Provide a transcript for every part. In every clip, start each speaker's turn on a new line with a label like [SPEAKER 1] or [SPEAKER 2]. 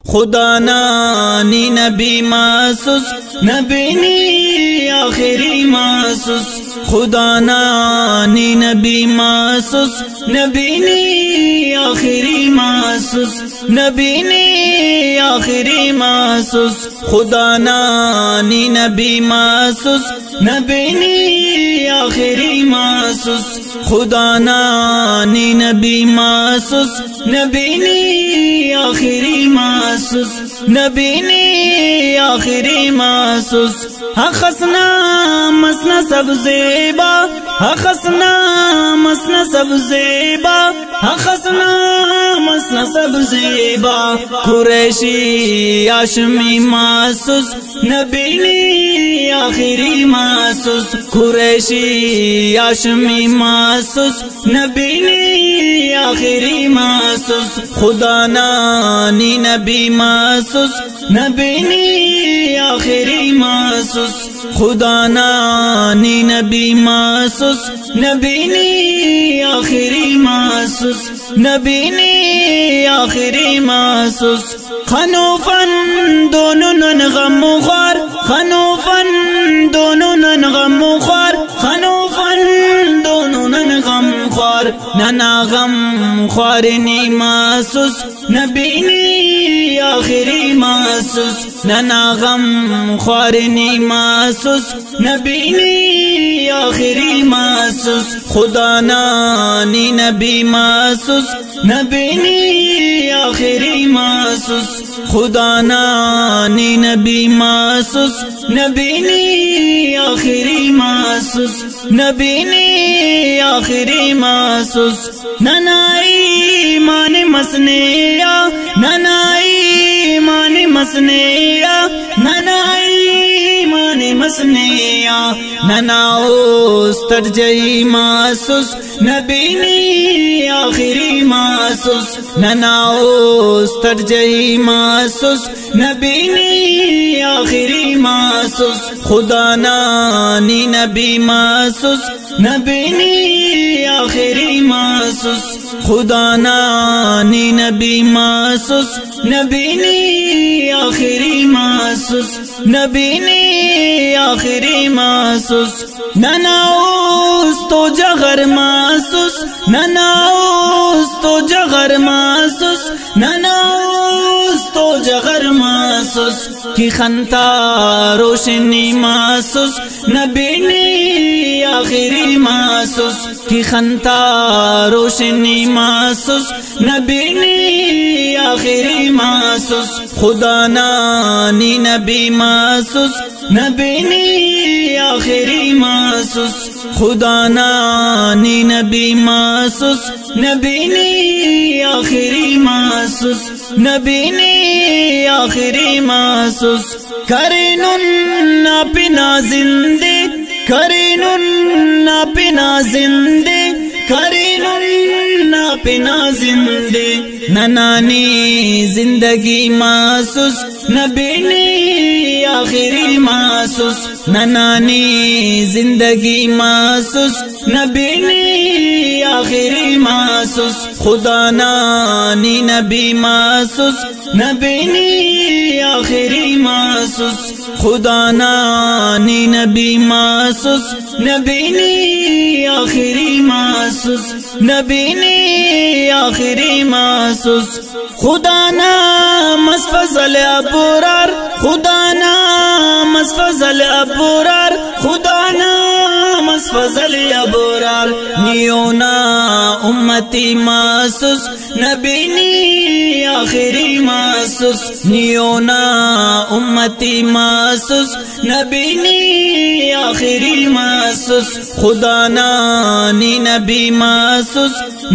[SPEAKER 1] खुदा नानी नबी मासूस नबीनी आखिरी मासूस खुदा नानी नबी मासूस नबीनी आखिरी मासूस नबीनी आखिरी मासूस खुदा नानी नबी मासूस नबीनी आखिरी मासूस खुदा नानी नबी मासूस नबीनी आखिरी मासूस नबीनी आखिरी मासूस हखसना मसना सब ज़ेबा हखसना मसना सब ज़ेबा हखसना मसना सब ज़ेबा कुरैशी हाशमी मासूस नबीनी आखिरी मासूस कुरैशी हाशमी मासूस नबीनी आखिरी मासूस खुदा नानी नबी मासूस नबीनी आखिरी मासूस खुदा नानी नबी मासूस नबीनी आखिरी मासूस नबीनी आखिरी मासूस खनूफन दोनों नन गम ख़ार खनूफन दोनों नन गम ख़ार खनूफन दोनों नन गम ख़ार नना गम ख़ारनी मासूस नबीनी आखिरी मासूस नना गम ख़ारनी मासूस नबीनी आखिरी मासूस खुदा नानी नबी मासूस नबीनी आखिरी मासूस खुदा नानी नबी मासूस नबीनी आखिरी मासूस नबीनी आखिरी मासूस ननाई माने मसनेया ननाई माने मसनेया ननाई माने मसनेया ननाओस तरजई मासूस नबीनी आखिरी मासूस ननाओस तरजई मासूस नबीनी आखिरी मासूस खुदा नानी नबी मासूस नबीनी आखिरी मासूस खुदा नानी नबी मासूस नबीनी आखिरी मासूस नबीनी आखिरी मासूस ननाओस तो जगर मासूस ननाओस तो जगर मासूस ननाओस तो जगर मासूस की खंता रोशनी मासूस नबीनी आखिरी मासूस की खंता रोशनी मासूस नबीनी आखिरी मासूस खुदा नानी नबी मासूस नबीनी आखिरी मासूस खुदा नानी नबी मासूस नबीनी आखिरी मासूस नबीनी आखिरी मासूस करीनुन नापिना जिंदे करीनुन नापिना जिंदे करीनुन नापिना जिंदे ननानी जिंदगी मासूस नबीनी आखिरी मासूस ननानी जिंदगी मासूस नबीनी आखिरी मासूस खुदा नानी नबी मासूस नबीनी आखिरी मासूस खुदा नानी नबी मासूस नबीनी आखिरी मासूस नबीनी आखिरी मासूस खुदा नाम फजल अबरार खुदा नाम फजल अबरार खुदा नाम फजल अबरार नियोना उम्मती मासूस नबीनी आखिरी मासूस नियोना उम्मती मासूस नबीनी आखिरी मासूस खुदा नानी नबी मासूस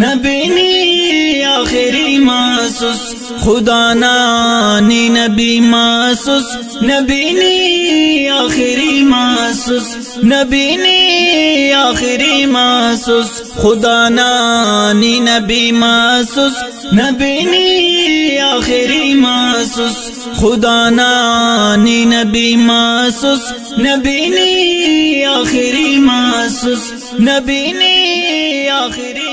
[SPEAKER 1] नबीनी आखिरी मासूस खुदा नानी नबी मासूस नबीनी आखिरी मासूस नबीनी आखिरी मासूस खुदा नानी नबी मासूस नबीनी आखिरी मासूस खुदा नानी नबी मासूस नबीनी आखिरी मासूस नबीनी आखिरी